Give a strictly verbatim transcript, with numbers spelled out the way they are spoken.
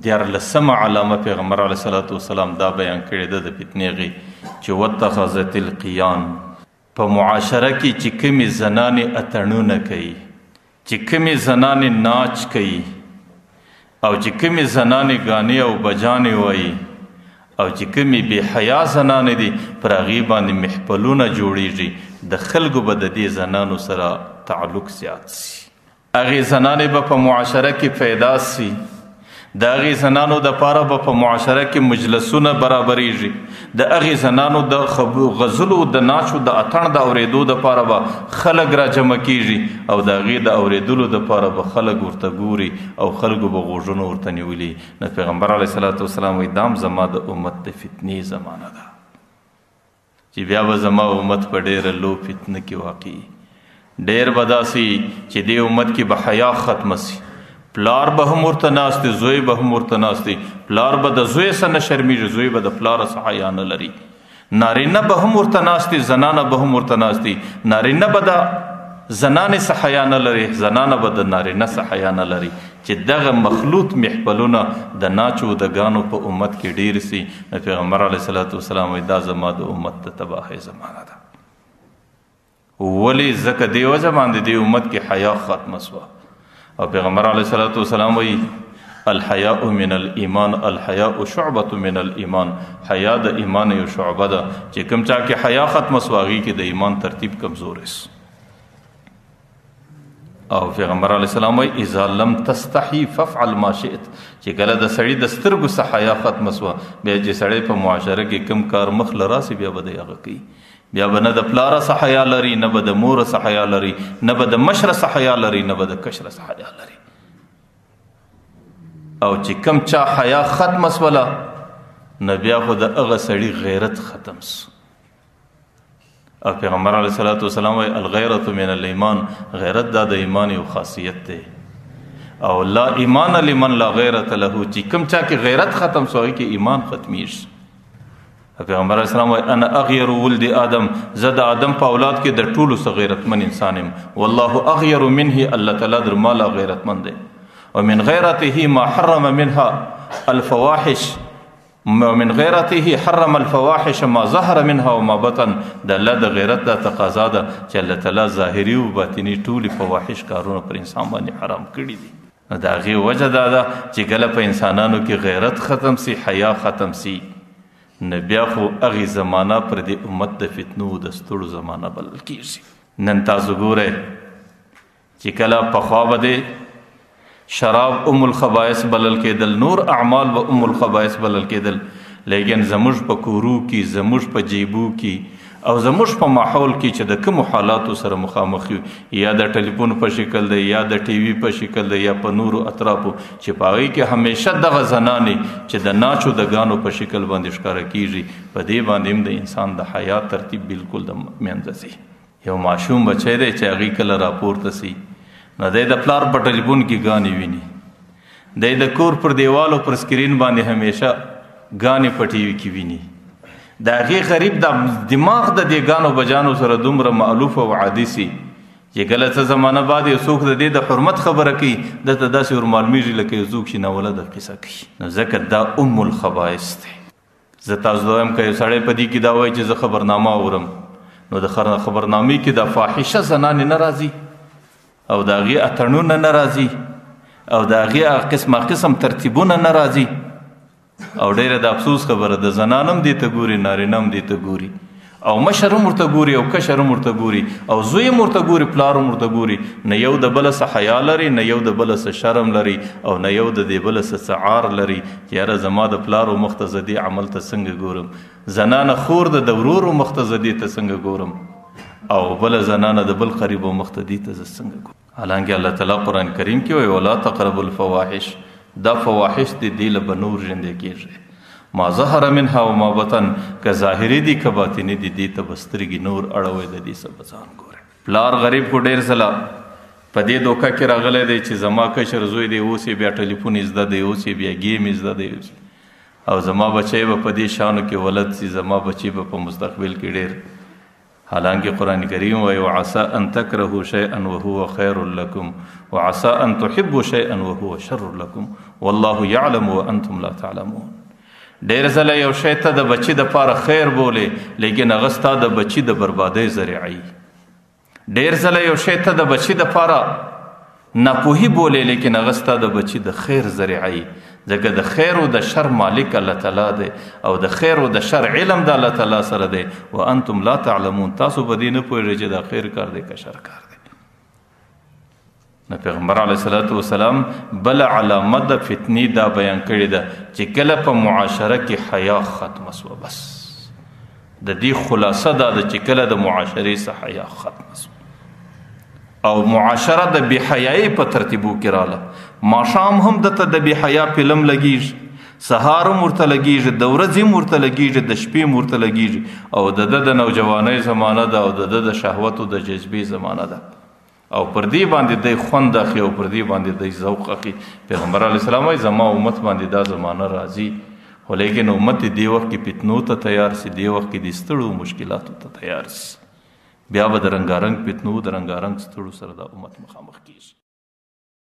دیارلسمه علامه پیغمبر علیه صلات وسلام دا بیان کړې ده د فتنې غي چې واتخذت القیان په معاشره کې چې کومې زنانې اتڼونه کوي، چې کومې زنانې ناچ کوي، او چې کومې زنانې ګانې او بجانې وایي، او چې کومې بې حیا زنانې دي پر هغې باندې محفلونه جوړیږي، د خلکو به د دې زنانو سره تعلق زیات سي، هغې زنانې به په معاشره کې پیدا سي، د هغې زنانو دپاره به په معاشره کې مجلسونه برابریږي، د هغې زنانو د غزلو د ناچو د اتڼ د اورېدو دپاره به خلک را جمع کیږي، او د هغې د اورېدلو دپاره به خلک ورته ګوري او خلکو به غوږونه ورته نیولي. نو پیغمبر علیه صلات وسلام وایي دام زما د امت د فتنې زمانه ده چې بیا به زما امت په ډېره لو فتنه کې واقع ډېر به داسې چې دې امت کې به حیا ختمه سي، پلار به هم ورته ناست دی، زوی به هم ورته ناست دی، پلار به د زوی څه نه شرمیږي، زوی به د پلاره څه حیا نه لري، نارینه به هم ورته ناست دی، زنانه به هم ورته ناست دی، نارینه به د زنانې څه حیا نه لري، زنانه به د نارینه څه حیا نه لري، چې دغه مخلوط محفلونه د ناچو د ګانو په امت کې ډیر سي. نو پیغمبر علیه صلات وسلام وایي دا زما د امت د تباهۍ زمانه ده. ولې ځکه دې وجه باندې دې امت کې حیا ختمه سوه، او پیغمبر علیه صلات وسلام وایي الحیاء من الایمان، الحیاء شعبة من الایمان، حیا د ایمان یو شعبه ده، چې کوم چا کې حیا ختمه سوه هغې کې د ایمان ترتیب کمزوری سو. او پیغمبر علیه السلام وایي اذا لم تستحي فافعل ما شئت، چې کله د سړي د سترګو څخه حیا ختمه سوه بیا چې سړی په معاشره کې کوم کار مخ له راسي بیا به دی هغه کوي، بیا به نه د پلاره څه حیا لري، نه به د موره څه حیا لري، نه به د مشره څه حیا لري، نه به د کشره څه حیا لري. او چې کم چا حیا ختمه سوله نو بیا خو د هغه سړي غیرت ختم سو. او پیغمبر علیه صلات وسلام وایي الغیرة من الایمان، غیرت دا د ایمان یو خاصیت دی، او لا ایمان لمن لا غیرت له، چې کم چا کې غیرت ختم سو هغې کې ایمان ختمیږي. پیغمبر علیه السلام وایي انا اغیر ولد آدم، زه د آدم په اولاد کې د ټولو څه غیرتمن انسان یم، والله اغیر منه، الله تعالی در ما لا غیرتمن دی. ومن غیرته ما حرم منها الفواحش، ومن غیرته حرم الفواحش ما ظهر منها وما بطن، د الله د غیرت دا تقاضا ده چې الله تعالی ظاهري او باطني ټولې فواحش کارونه پر انسان باندې حرام کړي دي. نو د هغې وجه دا ده چې کله په انسانانو کې غیرت ختم سي، حیا ختم سي، نو بیا خو هغې زمانه پر دې امت د فتنو د ستړو زمانه بلل کېږي. نن تاسو ګورئ چې کله پخوا به د شراب ام الخبائث بلل کېدل، نور اعمال به ام الخبائث بلل کېدل، لیکن زموږ په کورو کې، زموږ په جیبو کې، او زموږ په ماحول کې چې د کومو حالاتو سره مخامخ یو، یا د ټلیفون په شکل دی، یا د ټي وي په شکل دی، یا په نورو اطرافو، چې په هغې کې همیشه دغه زنانې چې د ناچو د ګانو په شکل باندې ښکاره کېږي، په دې باندې هم د انسان د حیا ترتیب بالکل د منځه ځي. یو ماشوم بچی دی چې هغې کله راپورته سي نو دی د پلار په ټلیفون کې ګانې ویني، دی د کور پر دیوالو پر سکرین باندې همیشه ګانې په ټي وي کې ویني. د هغې غریب د دماغ د دې ګانو بجانو سره دومره مألوف او عادي سي چې کله څه زمانه بعد یو څوک د دې د حرمت خبره کوي دته داسې ور معلومیږي لکه یو څوک چې ناوله د قصه کوي. نو ځکه دا ام الخبائث دی. زه تاسو ته وایم که یو سړی په دې کې دا وایي چې زه خبرنامه اورم، نو د خبرنامې کې د فاحشه زنانې نه راځي، او د هغې اتڼونه نه راځي، او د هغې قسمه قسم ترتیبونه نه راځي، او ډیره د افسوس خبره د زنان هم دې ته ګوري، نارینه هم دې ته ګوري، او مشر هم ورته ګوري، او کشر هم ورته ګوري، او زوی هم ورته ګوري، پلار هم ورته ګوري. نه یو د بله څه حیا لري، نه یو د بله څه شرم لري، او نه یو د دې بله څه څه عار لري چې یاره زما د پلارو مخ ته زه دې عمل ته څنګه ګورم، زنانه خور د د ورورو مخ ته زه دې ته څنګه ګورم، او بله زنانه د بل قریبو مخ ته دې ته زه څنګه ګورم. حالانکه الله تعالی قرآن کریم کې وایي ولا تقربوا الفواحش، دا فواحش دي دې له به نور ژوندی کېږي، ما ظهر منها وما بطن، که ظاهري دي که باطني دي، دې ته به سترګې نور اړوئ، د دې څه به ځان ګورئ. پلار غریب خو ډېر ځله په دې دوکه کې راغلی دی چې زما کشر زوی دی اوس یې بیا ټلیفون زده دی، اوس یې بیا ګیم زده دی، او زما بچی به په دې شانو کې ولد سي، زما بچی به په مستقبل کې ډېر حالانکه قرآن کریم وایي وعسى ان تکرهوا شيئا وهو خير لكم وعسى ان تحبوا شيئا وهو شر لكم والله يعلم وانتم لا تعلمون. ډېر ځله یو شی ته د بچي دپاره خیر بولې لیکن هغه ستا د بچي د بربادۍ ذریعه وي. ډېر ځله یو شی ته د بچي دپاره ناپوهي بولې لیکن هغه ستا د بچي د خیر ذریعه وي. ځکه د خیر او د شر مالک الله تعالی دی او د خیر او د شر علم د الله تعالی سره دی. وانتم لا تعلمون، تاسو په دې نه پوهېږئ چې دا خیر کار دی که شر کار دی. نو پیغمبر علیه صلات وسلام بله علامه د فتنې دا بیان کړې ده چې کله په معاشره کې حیا ختمه سوه، بس د دې خلاصه دا ده چې کله د معاشرې څخه حیا ختمه سوه او معاشره د بې حیایۍ په ترتیبو کې راله. ماښام هم دته د بې حیا فلم لګیږي، سهار هم ورته لګیږي، د ورځې هم ورته لګیږي، د شپې هم ورته لګیږي او د ده د نوجوانۍ زمانه ده او د ده د شهوت او د جذبې زمانه ده او پر دې باندې دی خوند اخلي او پر دې باندې دی ذوق اخلي. پیغمبر علیه السلام وایي زما امت باندې دا زمانه راځي خو لیکن امت دې وخت کې فتنو ته تیار سي، دې وخت کې د ستړو مشکلاتو ته تیار سي. بیا به د رنګارنګ فتنو د رنګارنګ ستړو سره دا امت مخامخ کیږي.